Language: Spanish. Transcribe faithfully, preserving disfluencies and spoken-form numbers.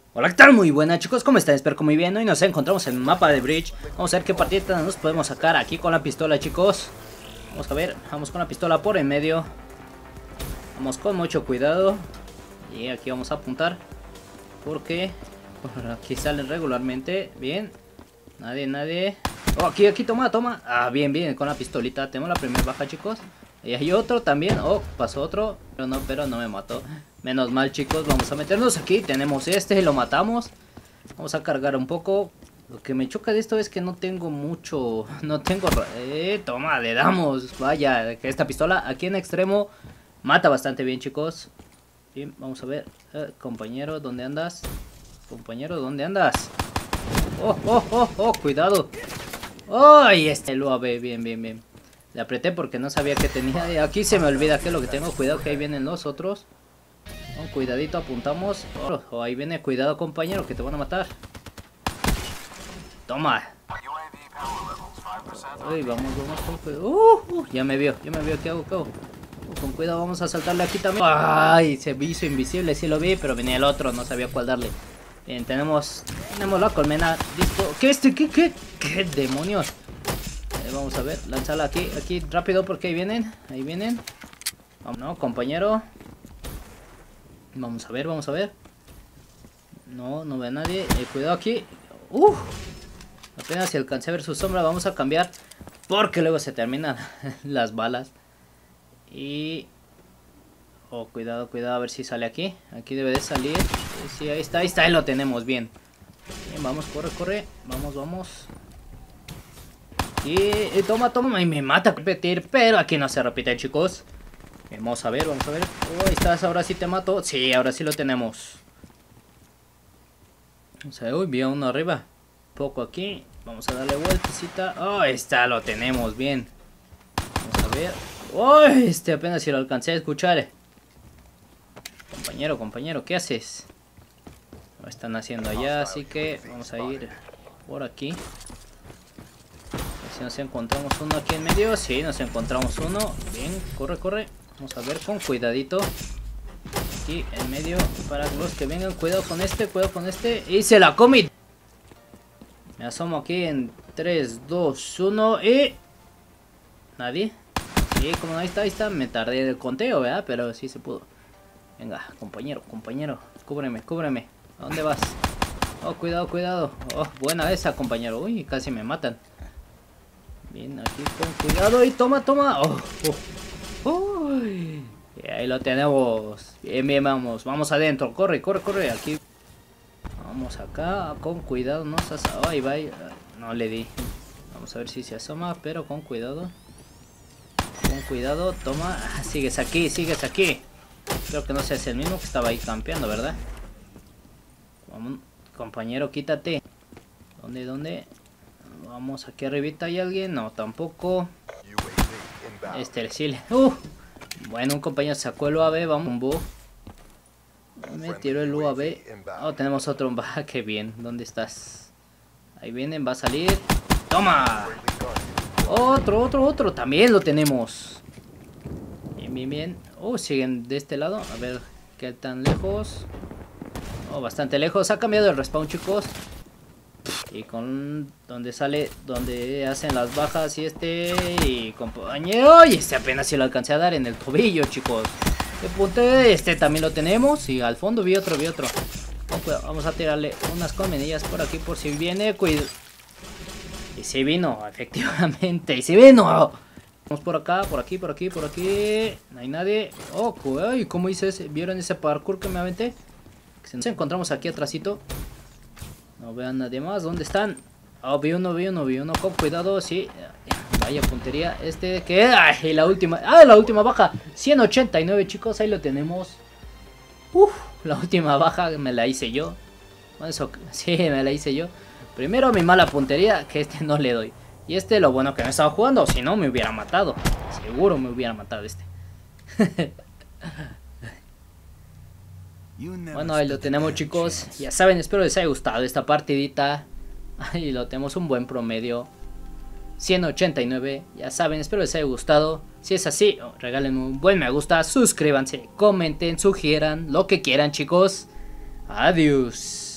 Hola, ¿qué tal? Muy buenas, chicos, ¿cómo están? Espero que muy bien. Hoy nos encontramos en el mapa de Bridge. Vamos a ver qué partida nos podemos sacar aquí con la pistola, chicos. Vamos a ver, vamos con la pistola por en medio. Vamos con mucho cuidado. Y aquí vamos a apuntar, porque por aquí salen regularmente. Bien, nadie, nadie. Oh, aquí, aquí, toma, toma. Ah, bien, bien, con la pistolita. Tenemos la primera baja, chicos. Y hay otro también. Oh, pasó otro. Pero no, pero no me mató. Menos mal, chicos. Vamos a meternos aquí. Tenemos este, lo matamos. Vamos a cargar un poco. Lo que me choca de esto es que no tengo mucho. No tengo... Eh, toma, le damos. Vaya, que esta pistola aquí en extremo mata bastante bien, chicos. Bien, vamos a ver. Eh, compañero, ¿dónde andas? Compañero, ¿dónde andas? Oh, oh, oh, oh, cuidado. Ay, oh, este lo A B, bien, bien, bien. Le apreté porque no sabía que tenía. Aquí se me olvida que es lo que tengo. Cuidado que ahí vienen los otros. Oh, cuidadito, apuntamos. Oh, oh, ahí viene, cuidado, compañero, que te van a matar. Toma. Uy, vamos, vamos con cuidado. Uh, uh, ya me vio, ya me vio. ¿Qué hago? ¿Qué hago? Uh, con cuidado, vamos a saltarle aquí también. Ay, se hizo invisible, sí lo vi, pero venía el otro, no sabía cuál darle. Bien, tenemos, tenemos la colmena. Listo. ¿Qué este? ¿Qué? ¿Qué? ¿Qué demonios? Eh, vamos a ver, lanzarla aquí, aquí rápido porque ahí vienen, ahí vienen. Vamos, no, compañero. Vamos a ver, vamos a ver. No, no ve a nadie. Eh, cuidado aquí. Uh, apenas si alcancé a ver su sombra. Vamos a cambiar porque luego se terminan las balas. Y... oh, cuidado, cuidado, a ver si sale aquí. Aquí debe de salir. Sí, ahí está, ahí está, ahí lo tenemos, bien. Bien, vamos, corre, corre. Vamos, vamos. Y, y toma, toma, y me mata repetir, pero aquí no se repite, chicos. Vamos a ver, vamos a ver. Oh, ahí estás, ahora sí te mato. Sí, ahora sí lo tenemos. Vamos a ver, uy, vi a uno arriba. Poco aquí. Vamos a darle vueltecita. Oh, ahí está, lo tenemos, bien. Vamos a ver. Oh, este apenas si lo alcancé a escuchar. Compañero, compañero, ¿qué haces? Lo están haciendo allá, así que vamos a ir por aquí. A ver si nos encontramos uno aquí en medio. Sí, nos encontramos uno. Bien, corre, corre. Vamos a ver con cuidadito. Aquí en medio para los que vengan. Cuidado con este, cuidado con este. Y se la come. Me asomo aquí en tres, dos, uno y... ¿nadie? Sí, como ahí está, ahí está. Me tardé del conteo, ¿verdad? Pero sí se pudo. Venga, compañero, compañero. Cúbreme, cúbreme. ¿A dónde vas? Oh, cuidado, cuidado. Oh, buena esa, compañero. Uy, casi me matan. Bien, aquí con cuidado. Y toma, toma. Oh, oh. Uy, y ahí lo tenemos. Bien, bien, vamos. Vamos adentro. Corre, corre, corre. Aquí. Vamos acá. Con cuidado. No se asoma. Ahí va. No le di. Vamos a ver si se asoma. Pero con cuidado. Con cuidado. Toma. Sigues aquí, sigues aquí. Creo que no seas el mismo que estaba ahí campeando, ¿verdad? Vamos, compañero, quítate. ¿Dónde, dónde? Vamos, aquí arribita hay alguien. No, tampoco. Este, sí. Uh, bueno, un compañero sacó el U A V. Vamos, un bug. Me tiró el U A V. Oh, tenemos otro. Va, qué bien. ¿Dónde estás? Ahí vienen, va a salir. ¡Toma! Otro, otro, otro. También lo tenemos. Bien, bien, bien. Oh, siguen de este lado. A ver, ¿qué tan lejos? Oh, bastante lejos. Ha cambiado el respawn, chicos. Y con donde sale, donde hacen las bajas y este y compañero. Y este apenas si lo alcancé a dar en el tobillo, chicos. ¿Qué punto? Este también lo tenemos. Y al fondo vi otro, vi otro. Oh, vamos a tirarle unas colmenillas por aquí por si viene. Cuidado. Y si vino, efectivamente. Y si vino. Vamos por acá, por aquí, por aquí, por aquí. No hay nadie. Oh, uy, ¿cómo hice ese? ¿Vieron ese parkour que me aventé? Nos encontramos aquí atrásito. No veo a nadie más. ¿Dónde están? Oh, vi uno, vi uno, vi uno. Con cuidado, sí. Vaya puntería. Este que... ¡ay! La última. ¡Ah! La última baja. ciento ochenta y nueve, chicos. Ahí lo tenemos. Uf, la última baja me la hice yo. Eso, sí, me la hice yo. Primero mi mala puntería, que este no le doy. Y este lo bueno que no estaba jugando. Si no, me hubiera matado. Seguro me hubiera matado este. Bueno, ahí lo tenemos, chicos. Ya saben, espero les haya gustado esta partidita. Ahí lo tenemos, un buen promedio. ciento ochenta y nueve. Ya saben, espero les haya gustado. Si es así, regálenme un buen me gusta. Suscríbanse, comenten, sugieran lo que quieran, chicos. Adiós.